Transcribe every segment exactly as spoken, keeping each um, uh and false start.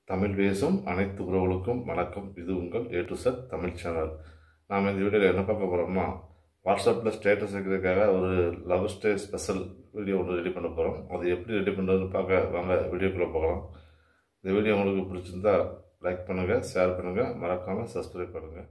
தமிழ் பேசும் அனைத்து உறவுகளுக்கும் வணக்கம். இது உங்கள் A to Z Tamil channel. நாம் இந்த வீடியோவில் என்ன பார்க்க போகிறோம்னா, வாட்ஸ்அப்பில் ஸ்டேட்டஸ் வைக்கிறதுக்காக ஒரு லவ் ஸ்டே ஸ்பெஷல் வீடியோ ஒன்று ரெடி பண்ண போகிறோம். அது எப்படி ரெடி பண்ணுறதுன்னு பார்க்க வாங்க வீடியோக்குள்ளே போகலாம். இந்த வீடியோ உங்களுக்கு பிடிச்சிருந்தா லைக் பண்ணுங்கள், ஷேர் பண்ணுங்கள், மறக்காமல் சப்ஸ்கிரைப் பண்ணுங்கள்.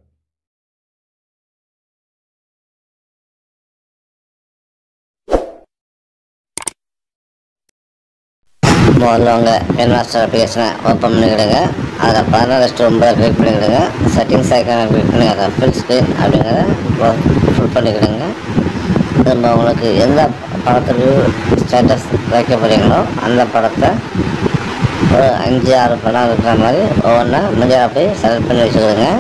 முதல்ல உங்கள் என்மாஸ்டர் அப்ளிகேஷனை ஓப்பன் பண்ணிக்கிடுங்க. அதில் பதினாறு ஒன்பது கிளிக் பண்ணிக்கிடுங்க. செட்டிங்ஸ் ஐக்கானை கிளிக் பண்ணி அதை ஃபுல் ஸ்க்ரீன் அப்படிங்கிறத ஃபுல் பண்ணிக்கிடுங்க. திரும்ப உங்களுக்கு எந்த படத்துக்கு ஸ்டேட்டஸ் வைக்க போகிறீங்களோ அந்த படத்தை ஒரு அஞ்சு ஆறு படம் இருக்கிற மாதிரி ஒவ்வொன்றா முடிஞ்சால் போய் செலக்ட் பண்ணி வச்சுக்கிடுங்க.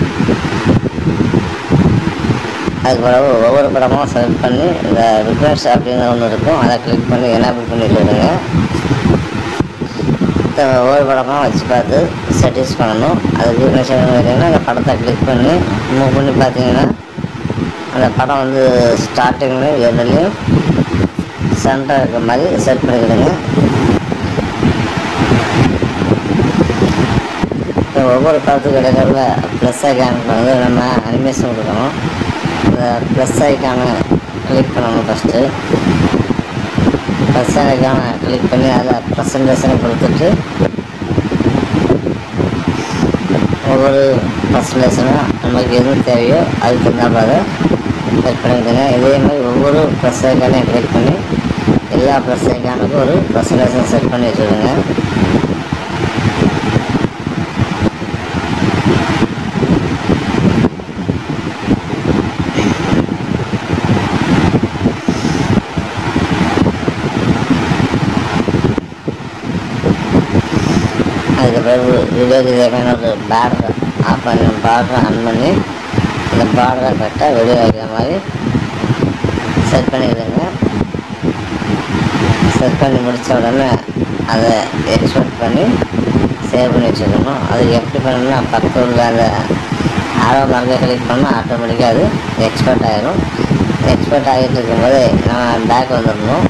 அதுக்கு பிறகு ஒவ்வொரு படமும் செலக்ட் பண்ணி இந்த ரிக்வெஸ்ட் அப்படிங்கிற ஒன்று இருக்கும், அதை கிளிக் பண்ணி எனேபிள் பண்ணி வச்சுக்கிடுங்க. ஒவ்வொரு படமாக வச்சு பார்த்து செட்டிங்ஸ் பண்ணணும். அது வீக்னஸ் பார்த்தீங்கன்னா அந்த படத்தை கிளிக் பண்ணி மூவ் பண்ணி பார்த்தீங்கன்னா அந்த படம் வந்து ஸ்டார்டிங்லேயும் எண்ட்லேயும் சென்டராக இருக்கிற மாதிரி செட் பண்ணிக்கிடுங்க. இப்போ ஒவ்வொரு படத்துக்கு இடையில ப்ளஸ் ஐக்கானுக்கு வந்து நம்ம அனிமேஷன் கொடுக்கணும். அந்த ப்ளஸ் ஐக்கானை கிளிக் பண்ணணும். ஃபஸ்ட்டு ப்ளஸ் ஐக்கானை கிளிக் பண்ணி அதில் ப்ரெசன்டேஷனை கொடுத்துட்டு ஒவ்வொரு ப்ரெசன்டேஷனும் நமக்கு எதுவும் தேவையோ அதுக்கு தகுந்தாப்புல அதை செட் பண்ணிக்கிடுங்க. இதே மாதிரி ஒவ்வொரு ப்ளஸ் ஐக்கானையும் கிளிக் பண்ணி எல்லா ப்ளஸ் ஐக்கானுக்கும் ஒரு ப்ரெசன்டேஷன் செட் பண்ணி வச்சுருங்க. அதுக்கு பிறகு வீடியோக்கு தேவையான ஒரு பார்டரை ஆஃப் பண்ணி பார்டரை ஆன் பண்ணி அந்த பார்டரை கரெக்டாக வீடியோ வைக்கிற மாதிரி செட் பண்ணிக்கிடுங்க. செட் பண்ணி முடித்த உடனே அதை எக்ஸ்போர்ட் பண்ணி சேவ் பண்ணி வச்சுக்கணும். அது எப்படி பண்ணணும்னா பக்கத்தில் உள்ள அந்த ஆரோ மார்க்கை கிளிக் பண்ணால் ஆட்டோமேட்டிக்காக அது எக்ஸ்போர்ட் ஆகிடும். எக்ஸ்போர்ட் ஆகிட்டு இருக்கும்போது நம்ம பேக் வந்துடணும்.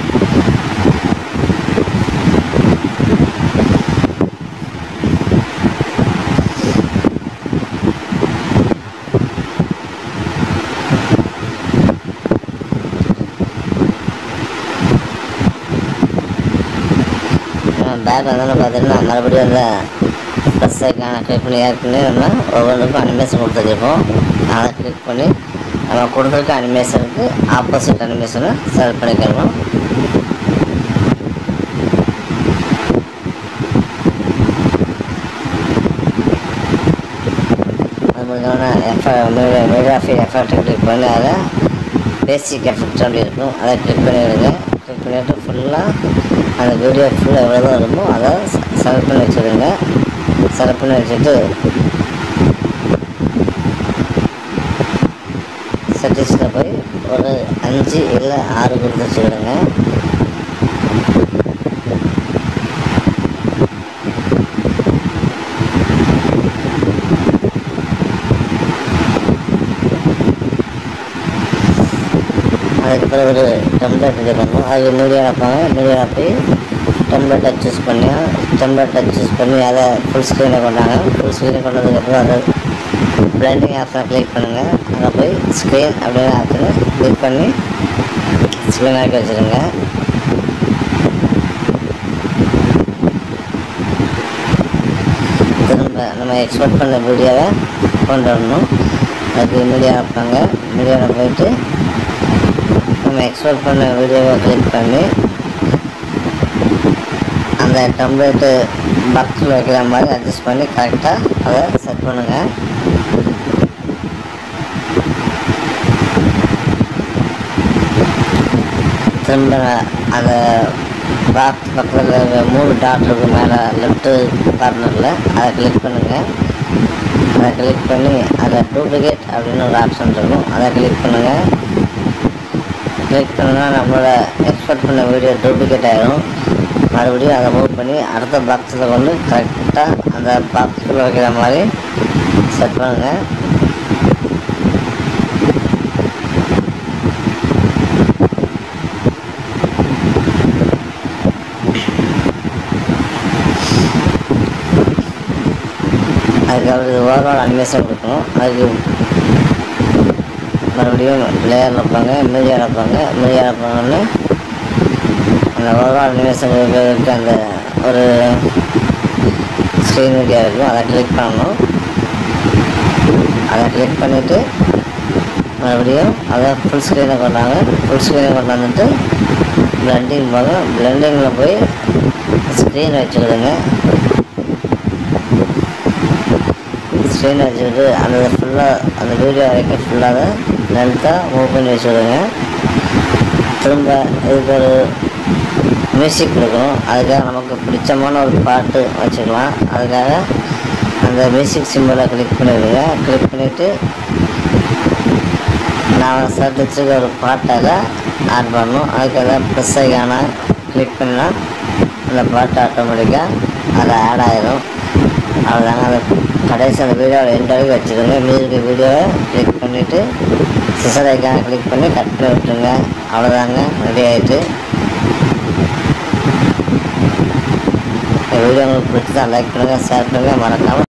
பேக் வந்தோன்னு பார்த்தீங்கன்னா மறுபடியும் அந்த ப்ளஸ் ஐக்கானை கிளிக் பண்ணி ஏற்கனவே நம்ம ஒவ்வொன்றுக்கும் அனிமேஷன் கொடுத்துருக்கோம். அதை கிளிக் பண்ணி நம்ம கொடுத்துருக்க அனிமேஷனுக்கு ஆப்போசிட் அனிமேஷனை செலக்ட் பண்ணிக்கணும். அது முடிஞ்சோடனே எஃபெக்ட் மீடியாஃபி எஃபெக்ட் கிளிக் பண்ணி அதை பேசிக் எஃபெக்ட் அப்படி இருக்கும், அதை கிளிக் பண்ணிவிடுங்க. கிளிக் பண்ணிவிட்டு ஃபுல்லாக அந்த வீடியோ ஃபுல்லாக எவ்வளோ தான் இருக்குமோ அதை செலக்ட் பண்ணி வச்சுடுங்க. செலக்ட் பண்ணி வச்சுட்டு செட்டிங்ஸில் போய் ஒரு அஞ்சு இல்லை ஆறு கொடுத்து வச்சுக்கிடுங்க. அதுக்கு பிறகு ஒரு டெம்ப்ளேட் ரெடி பண்ணணும். அது மீடியா வைப்பாங்க. மீடியா போய் டெம்ப்ளேட்டை சூஸ் பண்ணி டெம்ப்ளேட்டை சூஸ் பண்ணி அதை ஃபுல் ஸ்க்ரீனை கொண்டாங்க. ஃபுல் ஸ்க்ரீனை கொண்டதுக்கப்புறம் அதை பிளெண்டிங் ஆப்ஷனை கிளிக் பண்ணுங்கள். அதை போய் ஸ்க்ரீன் அப்படின்னு ஆப்ஷனை கிளிக் பண்ணி ஸ்க்ரீன் ஆக்கி வச்சுருங்க. திரும்ப நம்ம எக்ஸ்போர்ட் பண்ண வீடியோவை கொண்டு வரணும். அதுக்கு மீடியா வைப்பாங்க. மீடியாவில் போயிட்டு நம்ம எக்ஸ்போர்ட் பண்ண வீடியோவை கிளிக் பண்ணி அந்த டெம்ப்ளேட்டு பாக்ஸில் வைக்கிற மாதிரி அட்ஜஸ்ட் பண்ணி கரெக்டாக அதை செட் பண்ணுங்கள். திரும்ப அந்த பாக்ஸ் பக்கத்தில் மூணு டாட் இருக்கு மேலே லெஃப்ட்டு கார்னரில் அதை கிளிக் பண்ணுங்கள். அதை கிளிக் பண்ணி அதில் டூப்ளிகேட் அப்படின்னு ஒரு ஆப்ஷன் இருக்கும், அதை கிளிக் பண்ணுங்கள். கிளிக் பண்ணா நம்மளோட எக்ஸ்போர்ட் பண்ண வீடியோ டூப்ளிகேட் ஆகிடும். மறுபடியும் அதை மூவ் பண்ணி அடுத்த பாக்ஸில் கொண்டு கரெக்டாக அந்த பாக்ஸில் வைக்கிற மாதிரி செட் பண்ணுங்கள். அதுக்கப்புறம் இது ஓவரால் அனிமேஷன் கொடுக்கணும். அதுக்கு மறுபடியும் லேயர் வைப்பாங்க, மீடியா வைப்பாங்க. மீடியா வைப்பாங்கன்னு அந்த ஓவரால் அனிமேஷன் இருக்க அந்த ஒரு ஸ்க்ரீன் மீடியா இருக்கும், அதை கிளிக் பண்ணணும். அதை கிளிக் பண்ணிவிட்டு மறுபடியும் அதை ஃபுல் ஸ்க்ரீனை கொண்டாங்க. ஃபுல் ஸ்க்ரீனை கொண்டாந்துட்டு பிளெண்டிங் போக பிளெண்டிங்கில் போய் ஸ்க்ரீன் வச்சுக்கிடுங்க. ஸ்க்ரீன் வச்சுக்கிட்டு அந்த ஃபுல்லாக அந்த வீடியோ வரைக்கும் ஃபுல்லாக லென்த்தாக மூவ் பண்ணி வச்சுக்கிடுங்க. திரும்ப இதுக்கு ஒரு மியூசிக் கொடுக்கணும். அதுக்காக நமக்கு பிடிச்சமான ஒரு பாட்டு வச்சுக்கலாம். அதுக்காக அந்த மியூசிக் சிம்பிளை கிளிக் பண்ணிவிடுங்க. கிளிக் பண்ணிவிட்டு நான் சர்ச் வச்சுருக்க ஒரு பாட்டால் ஆட் பண்ணணும். அதுக்காக ப்ளஸ் ஐக்கான கிளிக் பண்ணால் அந்த பாட்டு ஆட்டோமேட்டிக்காக அதை ஆட் ஆகிடும். அவ்வளோதாங்க. அதை கடைசி அந்த வீடியோவில் எண்ட் வரைக்கும் வச்சுருங்க. மியூசிக் வீடியோவை கிளிக் பண்ணிவிட்டு சிசர் ஐக்கான கிளிக் பண்ணி கட் பண்ணி விட்டுருங்க. அவ்வளோதாங்க, ரெடி ஆகிட்டு. இந்த வீடியோ உங்களுக்கு பிடிச்சதா லைக் பண்ணுங்கள், ஷேர் பண்ணுங்கள், மறக்காமல்